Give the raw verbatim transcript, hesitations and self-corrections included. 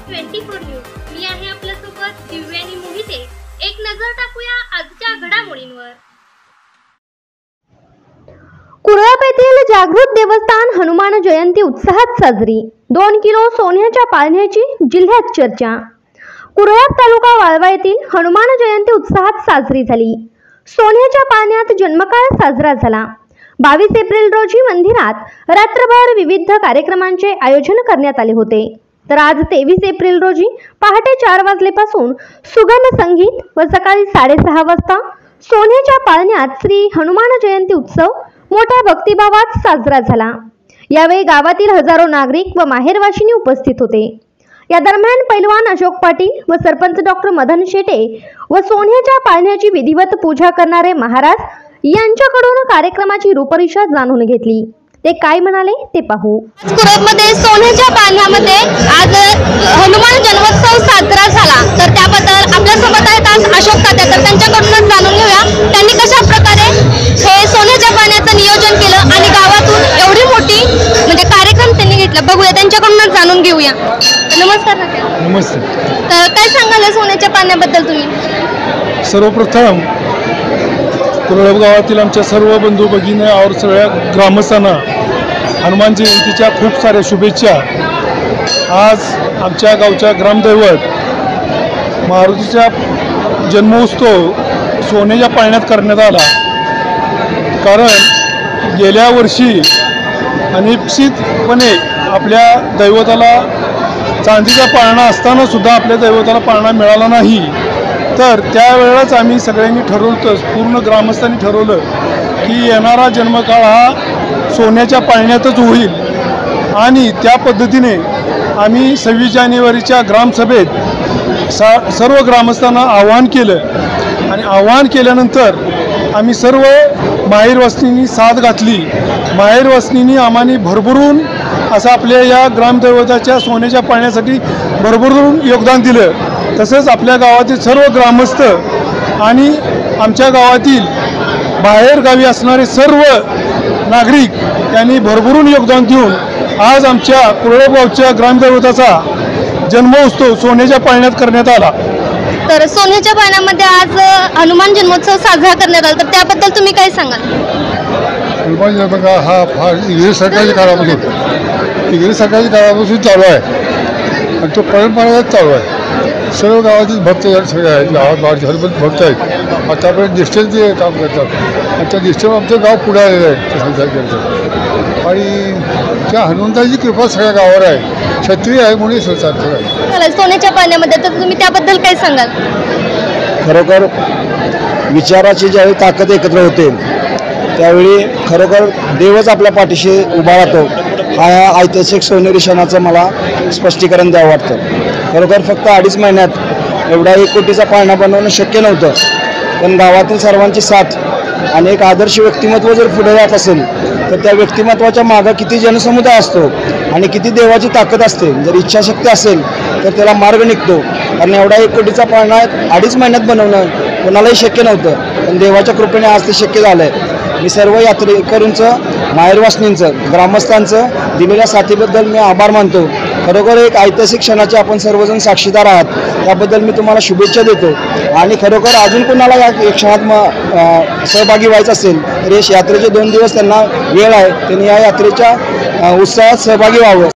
Twenty four news. मी आहे आपल्यासोबत दिव्या आणि मोहिते. एक नजर टाकूया आजच्या घडामोडींवर. कुरळप येथील जागृत देवस्थान हनुमान जयंती उत्साहात साजरी. दोन किलो सोन्याच्या पाळण्याची जिल्ह्यात चर्चा. कुरळप तालुका वाळवा येथील हनुमान जयंती उत्साहात साजरी झाली. सोन्याच्या पाळण्यात जन्मकाळ साजरा झाला. बावीस एप्रिल रोजी मंदिरात रात्रभर विविध कार्यक्रमांचे आयोजन करण्यात आले होते. तर आज तेवीस एप्रिल रोजी पहाटे चार वाजल्यापासून सुगम संगीत व सकाळी साडेसहा वाजता सोन्याच्या पाळण्यात श्री हनुमान जयंती उत्सव मोठ्या भक्तिभावात साजरा झाला. यावेळी गावातील हजारो नागरिक व माहेरवाशिनी उपस्थित होते. या दरम्यान पैलवान अशोक पाटील व सरपंच डॉक्टर मदन शेटे व सोन्याच्या पाळण्याची विधिवत पूजा करणारे महाराज यांच्याकडून कार्यक्रमाची रूपरेषा जाणून घेतली. ते काय म्हणाले ते पाहू. कुरळपमध्ये सोन्याच्या पाळण्यामध्ये आज हनुमान जन्मोत्सव साजरा झाला. तर त्याबद्दल आपल्यासोबत आहेत आज अशोक तात्या. तर त्यांच्याकडूनच जाणून घेऊया त्यांनी कशा प्रकारे हे सोन्याच्या पाळण्याचं नियोजन केलं आणि गावातून एवढी मोठी म्हणजे कार्यक्रम त्यांनी घेतला. बघूया त्यांच्याकडूनच जाणून घेऊया. नमस्कार तात्या. नमस्ते. तर काय सांगाल सोन्याच्या पाळण्याबद्दल तुम्ही? सर्वप्रथम कुरळप गावातील आमच्या सर्व बंधू भगिनी और सगळ्या ग्रामस्थांना हनुमान जयंतीच्या खूप साऱ्या शुभेच्छा. आज आमच्या गावच्या ग्रामदैवत मारुतीचा जन्मोत्सव सोन्याच्या पाळण्यात करण्यात आला. कारण गेल्या वर्षी अनिश्चितपणे आपल्या दैवताला चांदीचा पाळणा असताना सुद्धा आपल्या दैवताला पाळणा मिळाला नाही. तर त्यावेळेलाच आम्ही सगळ्यांनी ठरवलं, पूर्ण ग्रामस्थांनी ठरवलं की येणारा जन्मकाळ हा सोन्याच्या पाळण्यातच होईल. आणि त्या पद्धतीने आम्ही सव्वीस जानेवारीच्या ग्रामसभेत सा सर्व ग्रामस्थांना आवाहन केलं. आणि आवाहन केल्यानंतर आम्ही सर्व माहेरवासिनींनी साथ घातली. माहेरवासिनींनी आम्हाने भरभरून असं आपल्या या ग्रामदैवताच्या सोन्याच्या पाळण्यासाठी भरभरून योगदान दिलं. तसंच आपल्या गावातील सर्व ग्रामस्थ आणि आमच्या गावातील बाहेर गावी असणारे सर्व नागरिक यांनी भरभरून योगदान देऊन आज आमच्या कुरळप गावच्या ग्रामदैवताचा जन्मोत्सव सोन्याच्या पाळण्यात करण्यात आला. तर सोन्याच्या पाळण्यामध्ये आज हनुमान जन्मोत्सव साजरा करण्यात आला. तर त्याबद्दल तुम्ही काय सांगाल? हनुमान जन्मोत्सव हा फार इंग्रज सरकारच्या काळापासून इंग्रज सरकारच्या काळापासून चालू आहे आणि तो परंपरागत चालू आहे. सर्व गावातील भक्त सगळे आहेत. गावात गावाचे सर्व भक्त आहेत. आतापर्यंत निष्ठेचे काम करतात आणि त्या निष्ठेवर आमचं गाव पुढे आलेलं आहे संसार करतात. आणि त्या हनुमंताची कृपा सगळ्या गावावर आहे. क्षत्रिय आहे म्हणून संसार आहे. सोन्याच्या पाळण्यामध्ये तर तुम्ही त्याबद्दल काय सांगाल? खरोखर विचाराची ज्यावेळी ताकद एकत्र होते त्यावेळी खरोखर देवच आपल्या पाठीशी उभा राहतो. हा ऐतिहासिक सोनेरी क्षणाचं मला स्पष्टीकरण द्यावं वाटतं. खरोखर फक्त अडीच महिन्यात एवढा एक कोटीचा पाळणा बनवणं शक्य नव्हतं. पण गावातील सर्वांची साथ आणि एक आदर्श व्यक्तिमत्व जर पुढे जात असेल तर त्या व्यक्तिमत्वाच्या मागं किती जनसमुदाय असतो आणि किती देवाची ताकद असते. जर इच्छाशक्ती असेल तर त्याला मार्ग निघतो. कारण एवढा एक कोटीचा पाळणा अडीच महिन्यात बनवणं कोणालाही शक्य नव्हतं. पण देवाच्या कृपेने आज ते शक्य झालं आहे. मी सर्व यात्रेकरूंचं, माहेरवासिनींचं, ग्रामस्थांचं दिलेल्या साथीबद्दल मी आभार मानतो. खरोखर एक ऐतिहासिक क्षणाचे आपण सर्वजण साक्षीदार आहात. त्याबद्दल मी तुम्हाला शुभेच्छा देतो. आणि खरोखर अजून कोणाला या क्षणात मग सहभागी व्हायचं असेल तर यात्रेचे दोन दिवस त्यांना वेळ आहे. त्यांनी या यात्रेच्या उत्सवात सहभागी व्हावं.